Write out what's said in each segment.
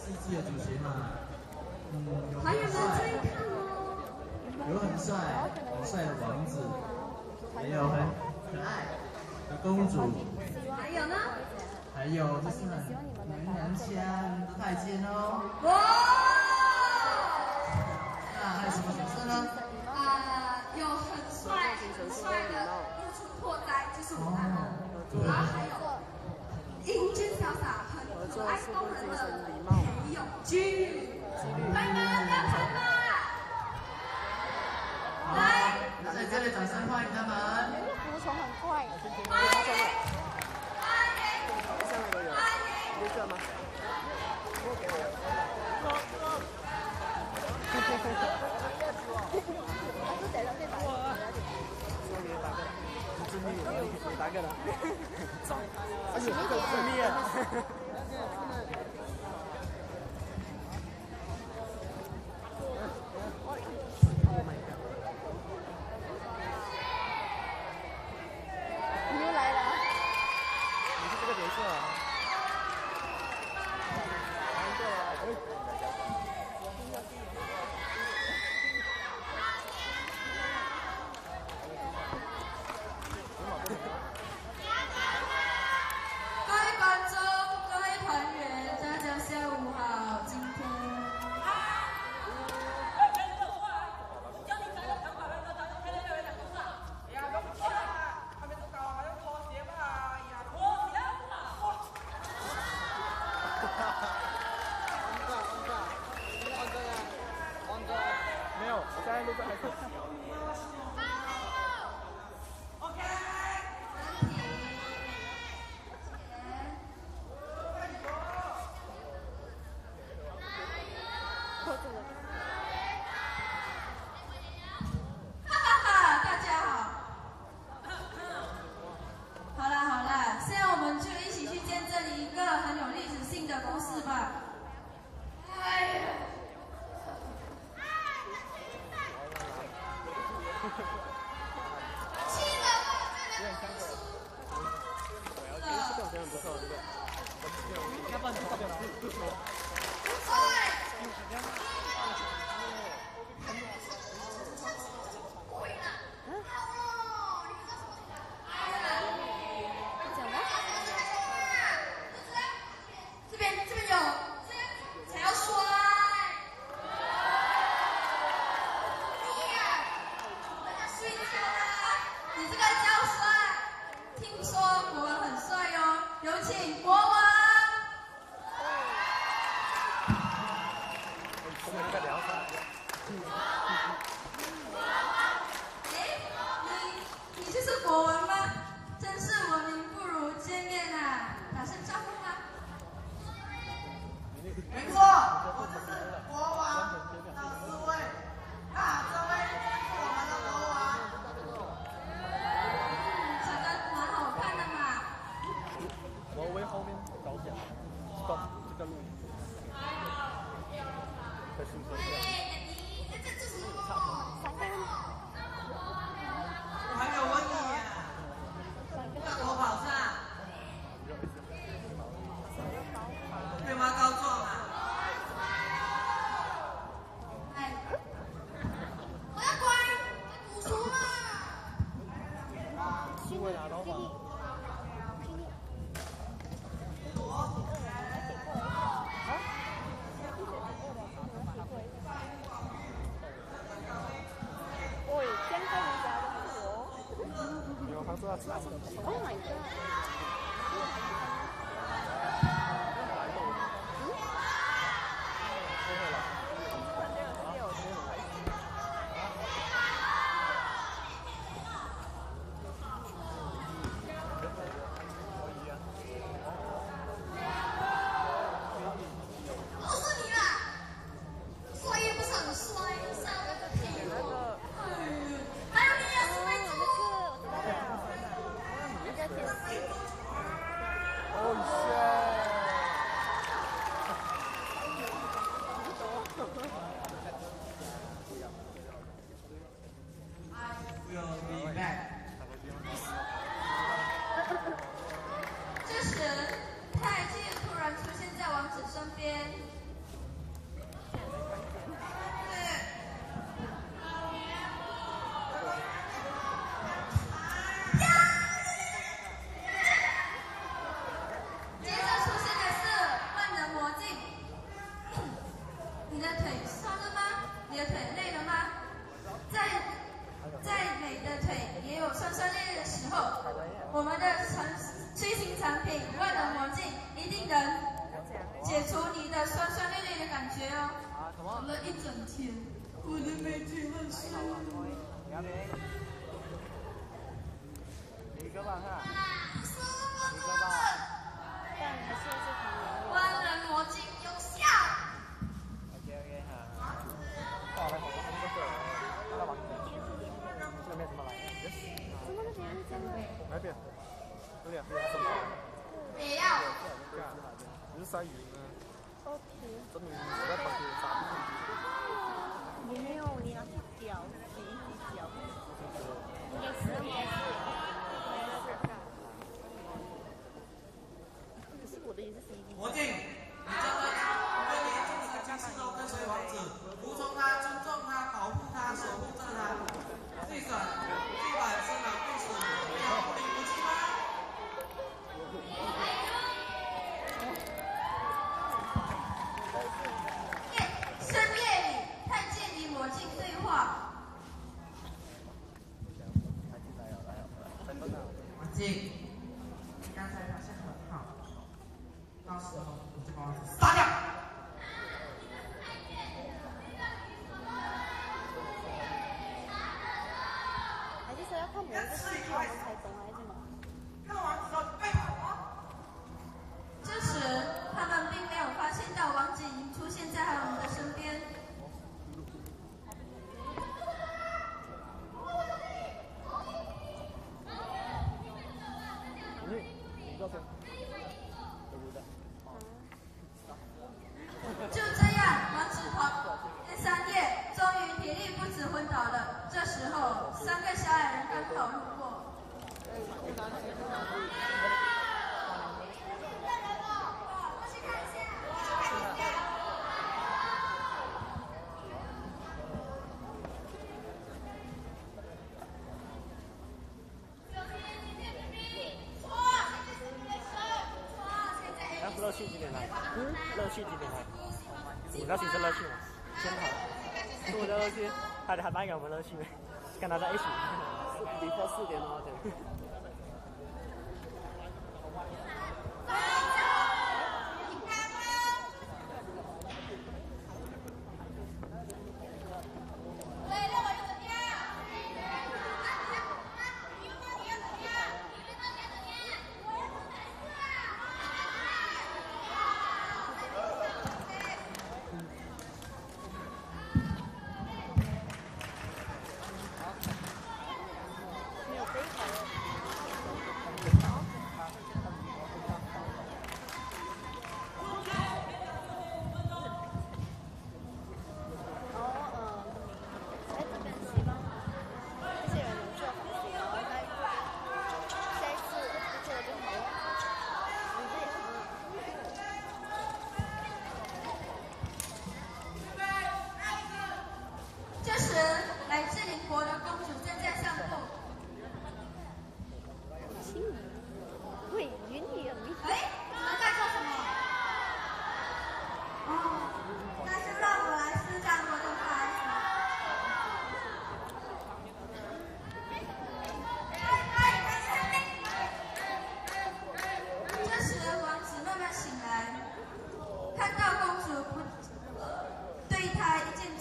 四季的主角嘛，有团员们很帅， 注意看哦。 有很帅的王子，也有很可爱的公主， 还有呢？ 还有就是很娘娘腔的太监哦。 哇！ 那还有什么角色呢？ 有很帅的露出破灾，就是我们。然后还有英俊潇洒、很可爱动人的裴勇俊。快吗？要看吗？来， 那在这里掌声欢迎他们。 服从很快。 打个了，而且这个正面。 你又来了， 你是这个角色啊？ 各位观众、各位团员，大家下午好。今天没有，我现在录在还是。 大家好。好啦，现在我们就一起去见证一个很有历史性的故事吧。哎呀！气得我这边不舒服。 这个不错，这个。要不然你这边不说。 这边有，才要摔。睡觉啦！你这个叫帅？听说国王很帅哟，有请国王。你就是国王吗？真是闻名不如见面啊！打声招呼吧。 没错，我就是国王的侍卫。这位是我们的国王。 长得蛮好看的嘛。 我为后面着想 ，stop 这个录音。快速收掉。 我还没有问你，要怎么跑上？对吗？告状啊！ 哎，我要乖，读书嘛。 是为了老板。 喂，先看一下我。 没有，他说要吃什么 Oh my god！ 都是你啦！帅也不是很帅，帅个屁哦！还有你也是没错。 人家觉哦，走了一整天，我的美景很舒服。万人魔镜有效。也要。 你是晒鱼吗？证明你在旁边杀也没有，你要去搅，洗一洗搅。应该是。可是我的也是洗一洗。 魔镜，你真的对你这里的军事都跟随王子，服从他，尊重他，保护他，守护着他。最晚生老病死，你要不离不弃吗？ 深夜里，太监与魔镜对话。 魔镜，刚才表现很好，到时候你就把王子杀掉。 还是说要看某一个戏剧我们才懂还是什么？ 看完之后被跑吗？ 这时，他们并没有发现到王子已经出现在他们的身边。就这样，王子跑3夜，终于体力不支昏倒了。这时候，3个小矮人刚好路过。 乐趣几点来？乐趣几点来？你要形成乐趣吗？先好。是我的乐趣，还卖给我们乐趣，跟他在一起。离开4点多点。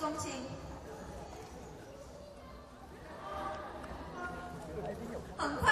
很快。